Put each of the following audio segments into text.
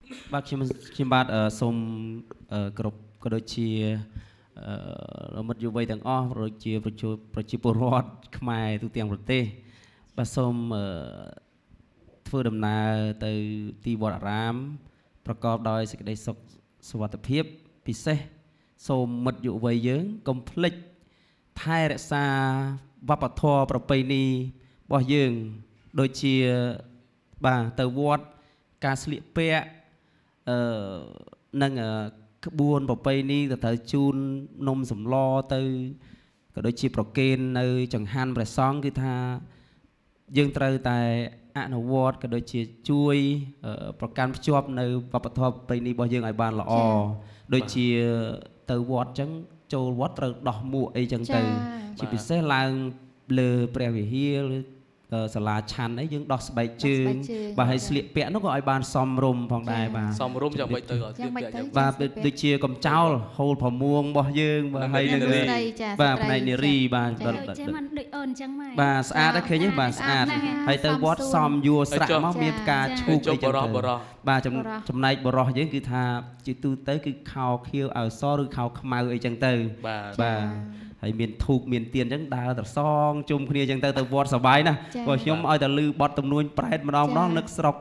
បាទខ្ញុំបាទសូមគ្រប់ក៏ដូចជារមិត្តយុវ័យទាំងអស់ដូចជាប្រជាពលរដ្ឋខ្មែរទូទាំងប្រទេសបាទសូមធ្វើដំណើរទៅទីវត្តអារាមប្រកបដោយសេចក្តីសុខសុវត្ថិភាពពិសេសសូមមិត្តយុវ័យយើងកុំភ្លេចថែរក្សាវប្បធម៌ប្រពៃណីរបស់យើងដូចជាបាទទៅវត្តការស្លៀកពាក់និងក្បួនប្រពៃណីទៅត្រូវជូននំសម្លទៅក៏ដូចជាប្រគេននៅចង្ហាន់ព្រះសង្ឃគឺថាយើងត្រូវតែអនុវត្តក៏ដូចជាជួយប្រកាន់ភ្ជាប់នៅវប្បធម៌ប្រពៃណីរបស់យើងឲ្យបានល្អដូចជាទៅវត្តអញ្ចឹងចូលវត្តត្រូវដោះមួកអីចឹងទៅជាពិសេសឡើងលើព្រះវិហារឬសាលាឆាន់អីយើងដោះស្បែកជើងបាទហើយស្លៀកពាក់នោះក៏ឲ្យបានសមរម្យផងដែរបាទសមរម្យយ៉ាងម៉េចទៅស្លៀកពាក់យ៉ាងបាទដូចជាកំចោលហូលប្រមួងរបស់យើងបាទហើយនឹងបាទផ្នែកនារីបាទចេះមិនដូចអូនអញ្ចឹងម៉ែបាទស្អាតដែរឃើញទេបាទស្អាតហើយទៅវត្តសមយួរស្រៈមកមានផ្កាឈូកអីចឹងទៅបាទចំណែកបរោះយើងគឺថាជាទូទៅគឺខោខៀវអៅសឬខោខ្មៅអីចឹងទៅបាទហើយមានធូបមានទៀនអញ្ចឹងដើរត្រសងជុំគ្នាអញ្ចឹងទៅវត្តសប្បាយណាស់ព្រោះខ្ញុំឲ្យតែលឺបត់ទំនួញប្រែតម្ដងនឹកស្រុក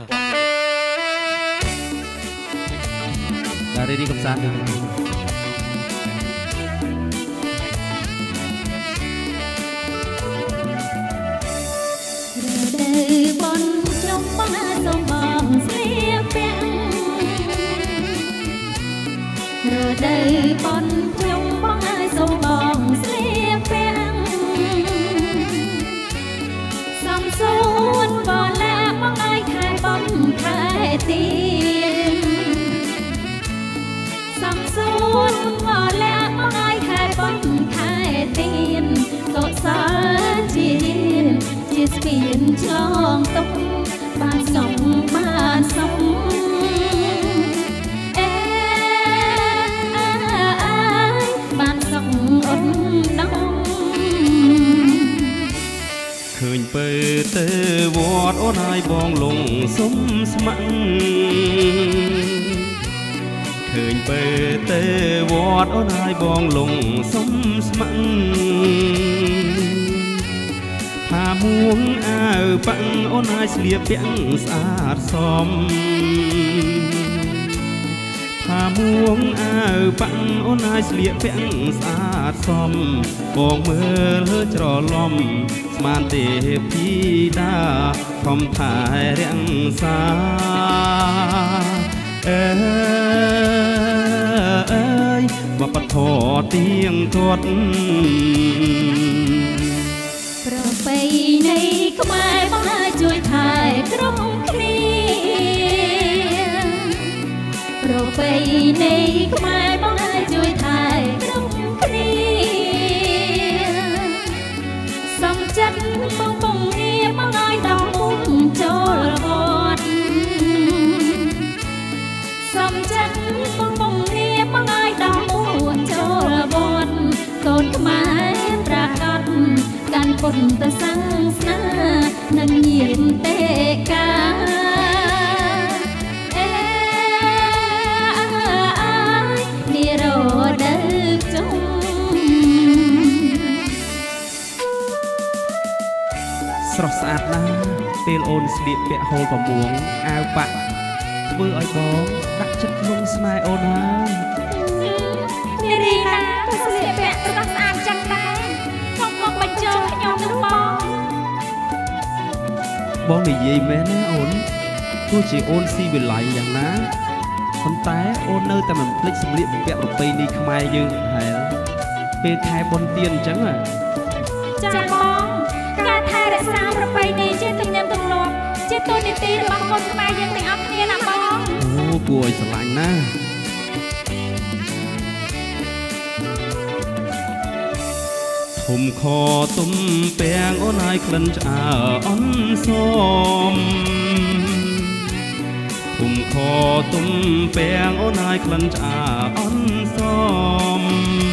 បាទរីកំសាន្តទៅរដូវបនខ្ញុំបងសូមបងស្លៀកពាក់រដូវបនខ្ញុំបងសូមបងស្លៀកពាក់សំសួនបលាបងឲ្យខែបងខែទៀនសំសួនបលាបងឲ្យខែបងខែទៀនកុសលជាស្ពានឆ្លងទុកបានសុំឃើញពើទៅវត្តអូនហើយបងលងសុំស្ម័គ្រឃើញពើទៅវត្តអូនហើយបងលងសុំស្ម័គ្រផាមួងអាវប៉ាំងអូនហើយស្លៀកពាក់ស្អាតសមផាមួងអាវប៉ាំងអូនហើយស្លៀកពាក់ស្អាតសមបងមើលច្រឡំស្មានទេពីតាខំថែរាំងសាអើយវប្បធម៌ទៀងទាត់ប្រពៃណីខ្មែរមកជួយថែគ្រប់គ្នាប្រពៃណីខ្មែរមកជួយថែគ្រប់គ្នាសំចិត្តបងងារមកឲ្យដល់មុខចូលវត្តសំចិត្តបងងារមកឲ្យដល់មុខចូលវត្តកូនខ្មែរប្រកាសកាន់ពុទ្ធសាសនានិងញាតិទេកានិរោធចុងស្រស់ស្អាតណាស់ពេលអូនស្លៀកពាក់ហូលប្រមួងអាវប៉ាក់ធ្វើឲ្យបងដាក់ចិត្តក្នុងស្នេហ៍អូនហើយនារីណាក៏ស្លៀកពាក់ស្រស់ស្អាតចឹងដែរខ្ញុំមកបញ្ចុះខ្ញុំនឹងបងនិយាយមែនណាអូនទោះជាអូនស៊ីវិល័យយ៉ាងណាប៉ុន្តែអូននៅតែមិនភ្លេចសម្លៀកបំពាក់ប្រពៃណីខ្មែរយើងហែលពេលខែបុណ្យទានអញ្ចឹងចាបងការថែរក្សាប្រពៃណីជាទំនៀមទម្លាប់ជាតួនាទីរបស់កូនខ្មែរយើងទាំងអស់គ្នាណាបងអូគួរឲ្យស្រឡាញ់ណាស់ធំខទំពាំងអូនហើយក្លិនឆ្អើអន់សមធំខទំពាំងអូនហើយក្លិនឆ្អើអន់សម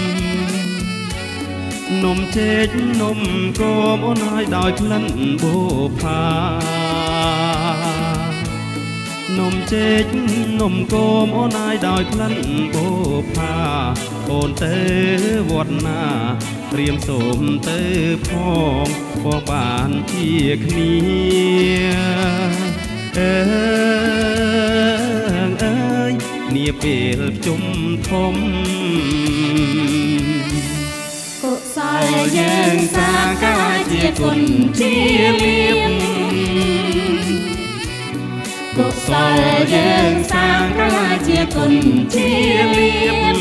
នំចេកនំគមអូនហើយដោយក្លិនបូផាนมเจ๊กนมโกมโอนายดอยพลันโบพาโอนเตอวดนาเตรียมสมเตอพองบอกบานเที่ยกนี้เนียเปลจุ่มทมกุศลยังสร้างกายเจียคนเจียเลียมกุศลยังสร้างกายเจียคนเจียเลียม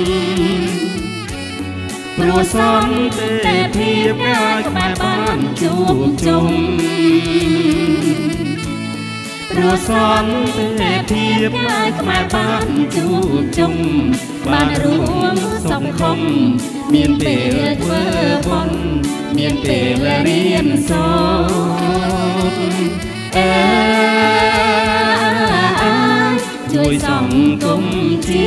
โปรดสอนแต่เพียบกายแม่บ้านจูบจุ่มโปรดสอนแต่เพียบกายแม่บ้านจูบจุ่มบ้านรวมสังคมเมียนเปรเวอร์บนเมียนเปรเรียนสอนช่วยสังคมเจี